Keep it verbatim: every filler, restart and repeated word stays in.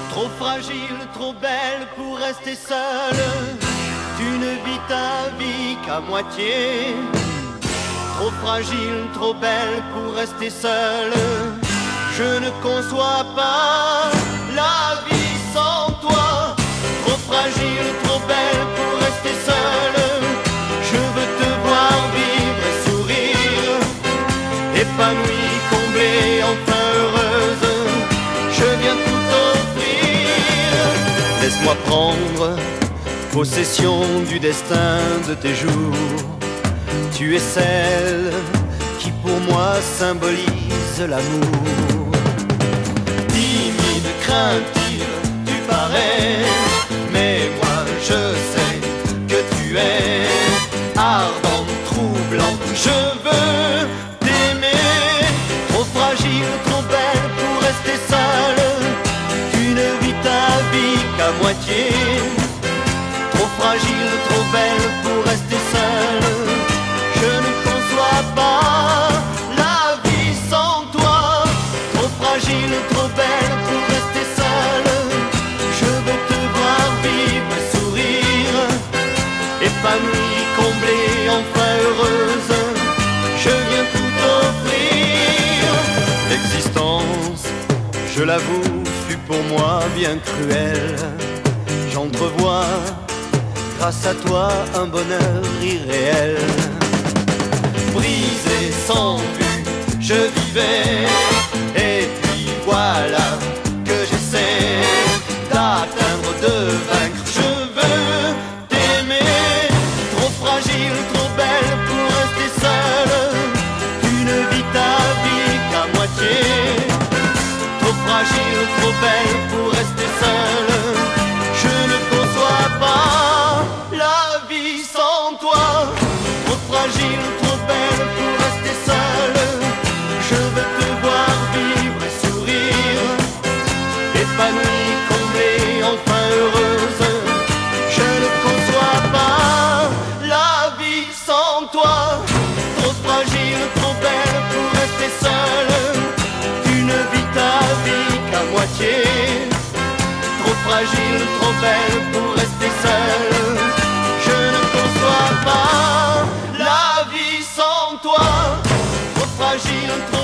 Trop fragile, trop belle pour rester seule. Tu ne vis ta vie qu'à moitié. Trop fragile, trop belle pour rester seule. Je ne conçois pas la vie sans toi. Trop fragile, trop belle pour rester seule. Je veux te voir vivre et sourire, épanouie, comblée, enfin heureuse. Je viens tout offrir. Laisse-moi prendre possession du destin de tes jours. Tu es celle qui pour moi symbolise l'amour. Timide, craintive, tu parais, mais moi je sais que tu es ardente, troublante. Je veux t'aimer. Trop fragile, trop belle pour rester seule. Tu ne vis ta vie qu'à moitié. Trop fragile, trop belle pour rester seule. Je ne conçois pas la vie sans toi. Trop fragile, trop belle pour rester seule. Je veux te voir vivre et sourire, épanouie, comblée, enfin heureuse. Je viens tout offrir. L'existence, je l'avoue, fut pour moi bien cruelle. J'entrevois grâce à toi un bonheur irréel. Brisé, sans but, je vivais. Et puis voilà que j'essaie d'atteindre, de vaincre. Je veux t'aimer. Trop fragile, trop belle pour rester seule. Tu ne vis ta vie qu'à moitié. Trop fragile, trop belle pour rester seule. Je ne conçois pas la vie sans toi. Trop fragile, trop belle pour rester seule. Je veux te voir vivre et sourire, épanouie, comblée, enfin heureuse. Je ne conçois pas la vie sans toi. Trop fragile, trop belle pour rester seule. Tu ne vis ta vie qu'à moitié. Trop fragile, trop belle pour rester seule. Je ne conçois pas la vie sans toi. Trop fragile, trop